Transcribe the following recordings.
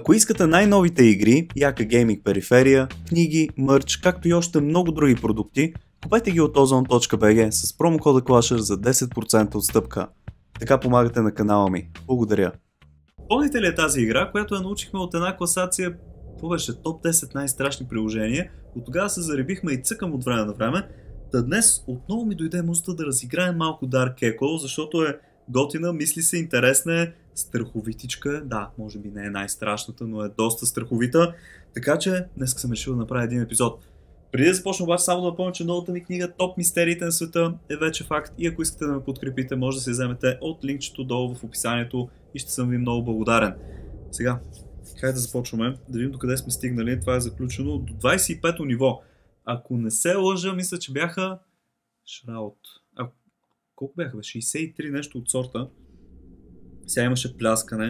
Ако искате най-новите игри, яка гейминг периферия, книги, мърч, както и още много други продукти, купете ги от ozon.bg с промокода Clasher за 10% отстъпка. Така помагате на канала ми. Благодаря. Помните ли тази игра, която я научихме от една класация, какво беше, топ 10 най-страшни приложения? От тогава се заребихме и цъкам от време на време. Та днес отново ми дойде музата да разиграем малко Dark Echo, защото е готина, мисли се, интересна е, страховитичка, да, може би не е най-страшната, но е доста страховита, така че днес съм решил да направя един епизод. Преди да започна обаче само да напомня, че новата ми книга Топ мистериите на света е вече факт и ако искате да ме подкрепите, може да се вземете от линкчето долу в описанието и ще съм ви много благодарен. Сега, хайде да започваме, да видим докъде сме стигнали, това е заключено до 25-то ниво. Ако не се лъжа, мисля, че бяха Шраут. Колко бяха? 63 нещо от сорта. Сега имаше пляскане.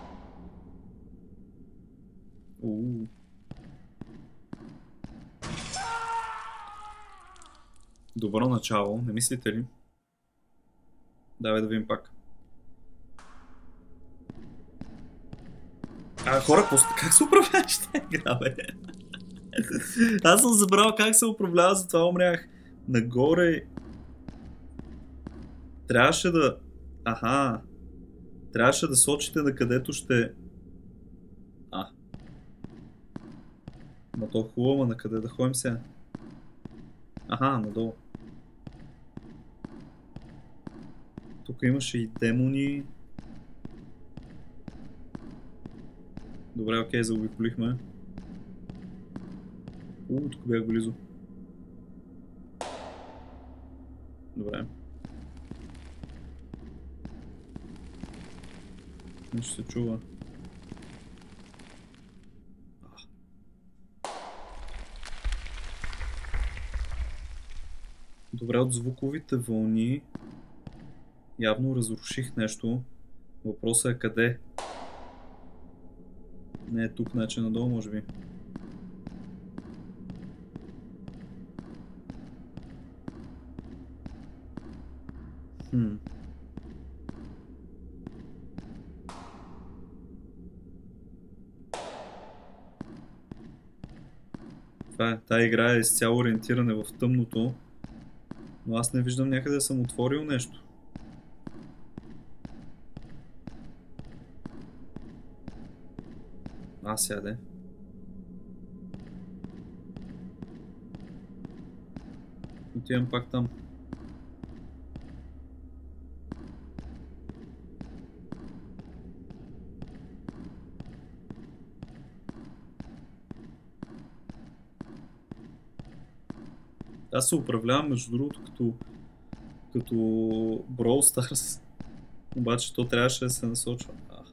Добро начало, не мислите ли? Давай да видим пак. Хора, как се управляваш тази игра, бе? Аз съм забрал как се управлява, затова умрях. Нагоре. Трябваше да... Трябваше да сочите на където ще... Ма то хубаво, на къде да ходим сега? Надолу. Тук имаше и демони. Добре, окей, заобиколихме. Тук бях близо. Добре. Нещо се чува. Добре, от звуковите вълни явно разруших нещо. Въпросът е къде? Не е тук, значи надолу, може би. Тая игра е изцяло ориентиране в тъмното, но аз не виждам някъде да съм отворил нещо. Сяде. Отивам пак там. Аз се управлявам, между другото, като Brawl Stars. Обаче то трябваше да се насочва.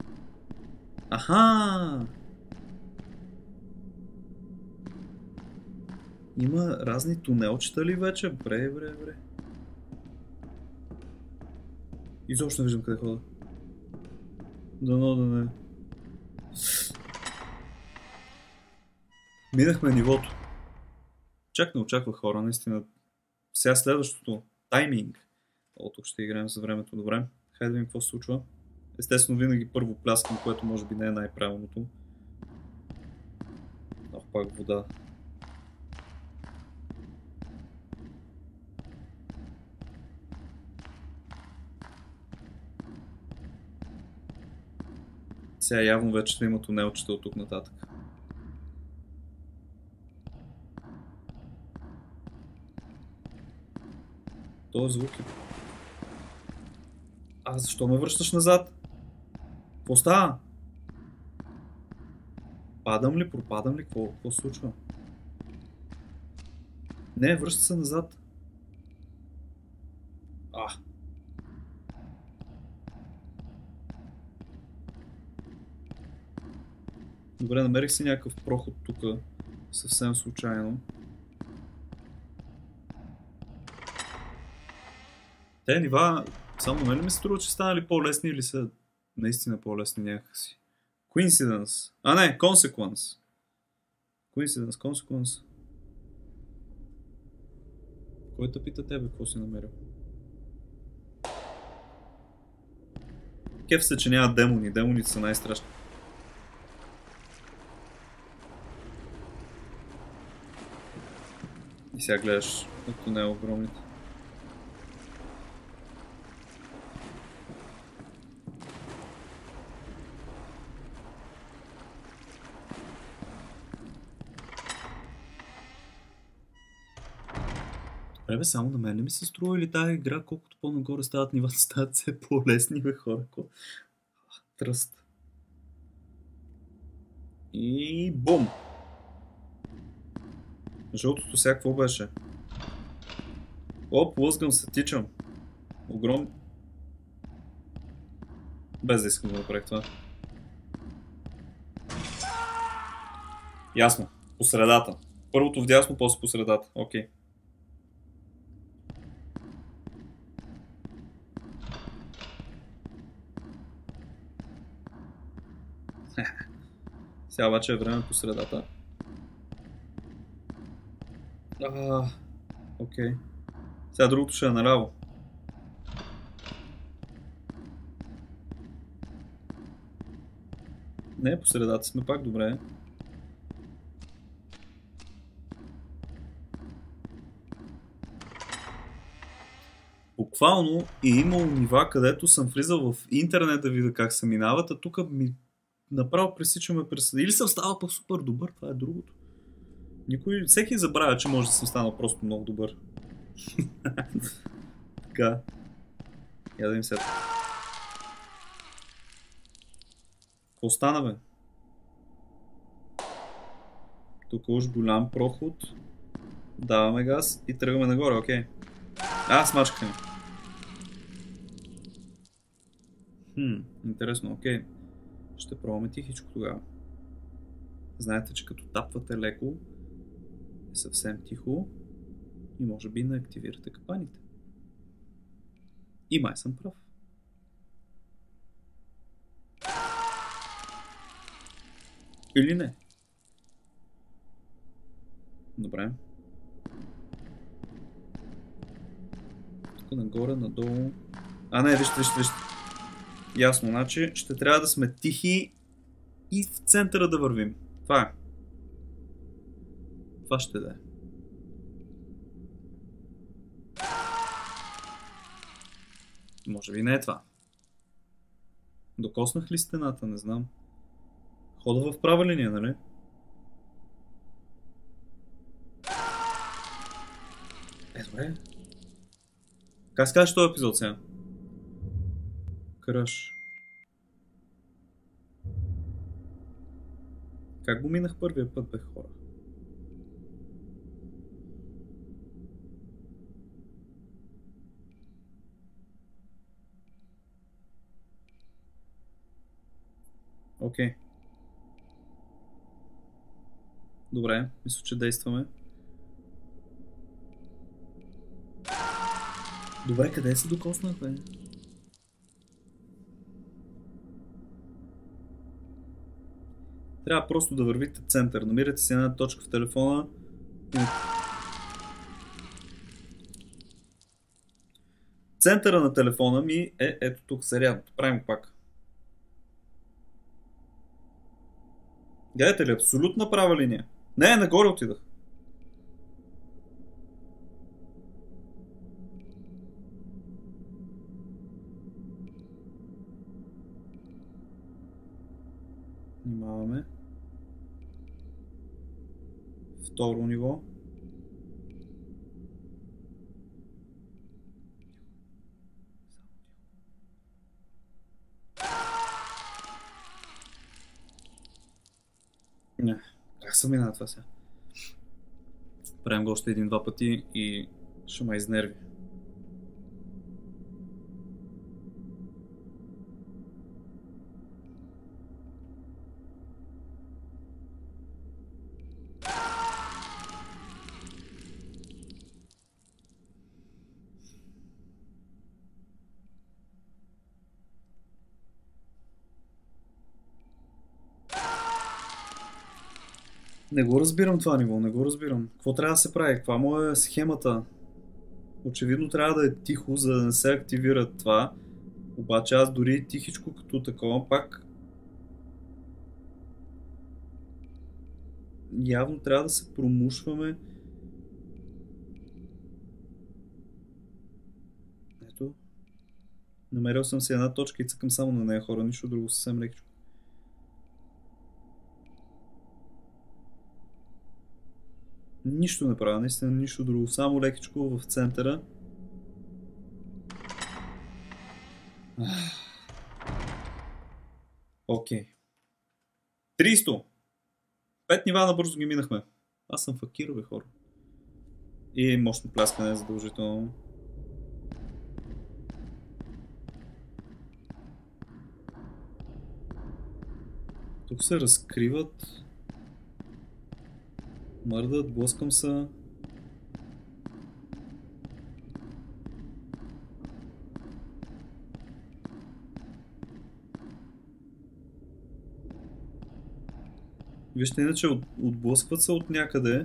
Има разни тунелчета ли вече? Бре. Изобщо не виждам къде хода. Дано да не... Минахме нивото. Чак не очаквах, хора, наистина. Сега следващото. Тайминг. Тук ще играем за времето, добре. Хайде да видим какво се случва. Естествено винаги първо пляскам, което може би не е най-правилното. Пак вода. Сега явно вече да има тунелчета от тук нататък. Този звук е... Защо ме връщаш назад? Какво става? Падам ли, пропадам ли? Какво се случва? Не, връща се назад. Добре, намерих си някакъв проход тук, съвсем случайно. Те нива, само на мен ми се струва, че станали по-лесни или са наистина по-лесни някакси. Coincidence. Не, Consequence. Consequence. Кой те пита тебе, какво си намерил? Кеф се, че няма демони. Демоните са най-страшни. И сега гледаш от тунел огромните. Бе, само на мен не ми се струва или тази игра, колкото по-нагоре стават нивата, стават все по-лесни, бе, хора. Тръст. И бум! Жълтото сега какво беше? Оп, лъзгам се, тичам. Огром... Без да искам да направих това. Ясно. По средата. Първото вдясно, после по средата. Окей. Сега обаче е време по средата. Окей. Сега другото ще е наляво. Не, по средата сме пак добре. Буквално е имало нива, където съм влизал в интернет да видя как се минават, а тук ми направо пресичаме през... Или съм станал по-супер добър, това е другото. Всеки забравя, че може да съм станал просто много добър. Така. Я да им сега. Какво стана, бе? Тук уж голям проход. Даваме газ и тръгваме нагоре, окей. Смачкаме. Интересно, окей. Ще пробваме тихичко тогава. Знаете, че като тапвате леко е съвсем тихо и може би не активирате капаните. И май съм прав. Или не? Добре. Тук нагоре, надолу... Не, вижте. Ясно, значи ще трябва да сме тихи и в центъра да вървим. Това е. Това ще да е. Може би не е това. Докоснах ли стената? Не знам. Хода в права линия, нали? Добре. Как се казваш този епизод сега? Кръш. Как го минах първия път, бе, хора? Окей. Добре, мисля, че действаме. Добре, къде се докоснах, бе? Трябва просто да вървите център. Намирате си една точка в телефона. Центъра на телефона ми е ето тук, сериал. Правим го пак. Гледате ли, абсолютна права линия. Не, нагоре отидах. Внимаваме. Второ ниво. Не, как съм минал това сега? Правим го още един-два пъти и ще ме изнерви. Не го разбирам това ниво, не го разбирам. Какво трябва да се прави? Каква му е схемата? Очевидно трябва да е тихо, за да не се активира това. Обаче аз дори тихичко като такова пак явно трябва да се промушваме Намерил съм си една точка и цъкам само на нея, хора, нищо друго, съвсем лекичко. Нищо не правя, наистина нищо друго, само лекичко в центъра. Окей. 300! 5 нива набързо ги минахме. Аз съм факир, бе, хора. И мощно пляскане задължително. Тук се разкриват. Мърдат, блъскам се. Вижте, иначе отблъскват се от някъде.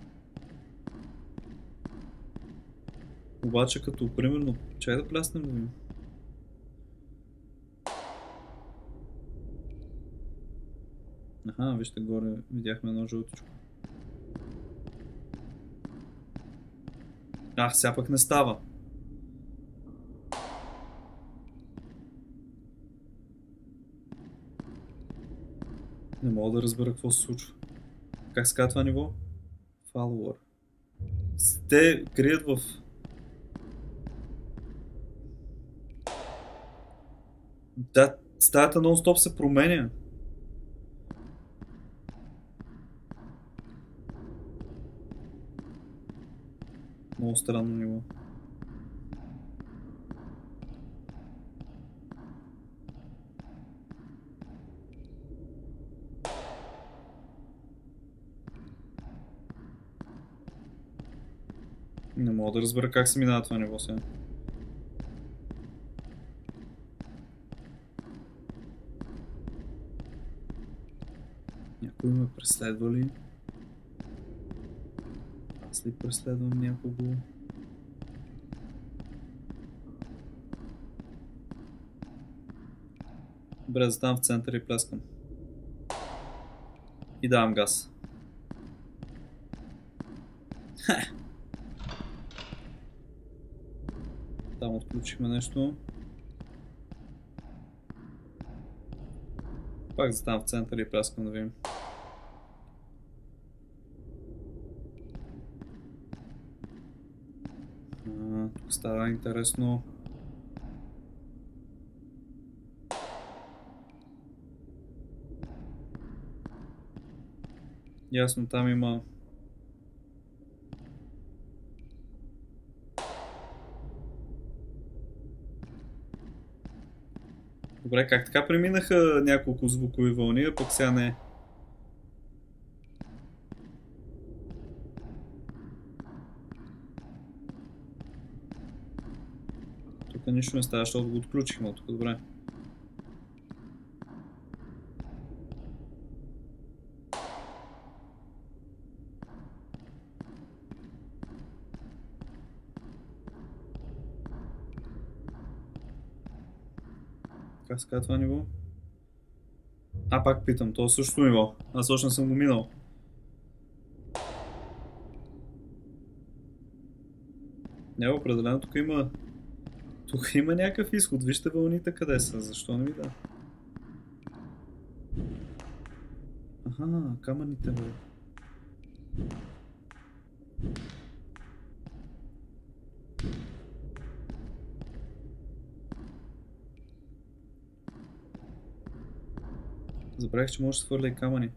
Обаче като, примерно, чай да пляснем да видим. Аха, вижте горе, видяхме едно жълтичко. Сега пък не става. Не мога да разбера какво се случва. Как се казва това ниво? Follower. Те крият в... Да, стаята нон-стоп се променя. Много странно ниво. Не мога да разбера как се минава това ниво сега. Някой ме преследва ли? Аз ли преследвам някого? Добре, заставам в центъра и пляскам. И давам газ. Там отключихме нещо. Пак заставам в центъра и пляскам да видим. Тук става интересно. Ясно, там има... Добре, как така преминаха няколко звукови вълни, а пък сега не. Тук нищо не става, защото го отключихме тук, добре. Как се казва това ниво? Пак питам, то е същото ниво. Аз още не съм го минал. Не, определено тук има... Тук има някакъв изход. Вижте вълните къде са. Защо не ми да? Аха, камъните бе. Забравих, че може да се хвърля и камъни.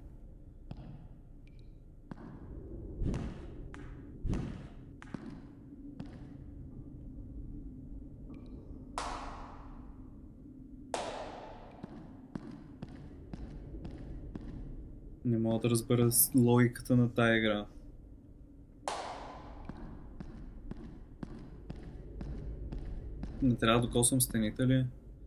Не мога да разбера логиката на тая игра. Не трябва да докосвам стените ли?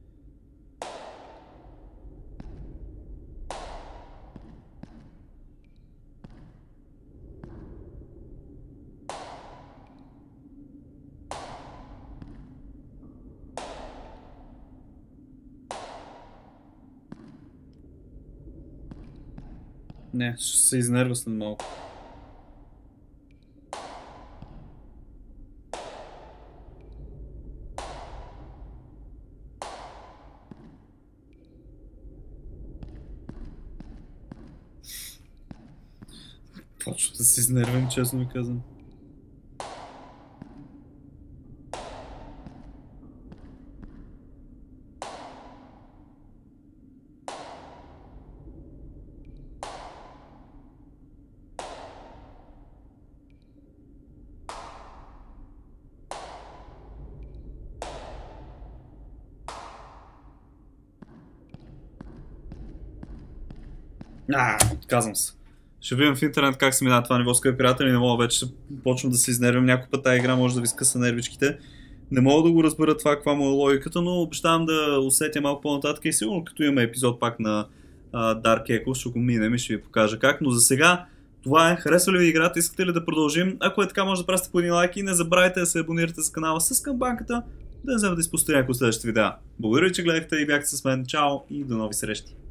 Не, ще се изнерва след малко. Почва да се изнервям, честно ви казвам. Казвам се. Ще видим в интернет как се минава това ниво, скъпи приятели, не мога вече, почвам да се изнервям някой път, тази игра може да ви скъса нервичките. Не мога да го разбера това, каква му е логиката, но обещавам да усетя малко по-нататък и сигурно като имаме епизод пак на Dark Echo, ще го минем и ще ви покажа как, но за сега това е. Харесва ли ви играта, искате ли да продължим? Ако е така, може да прасите по един лайк и не забравяйте да се абонирате за канала с камбанката, да не вземете да изпустите някои от следващите видеа. Благодаря ви, че гледахте и бяхте с мен. Чао и до нови срещи!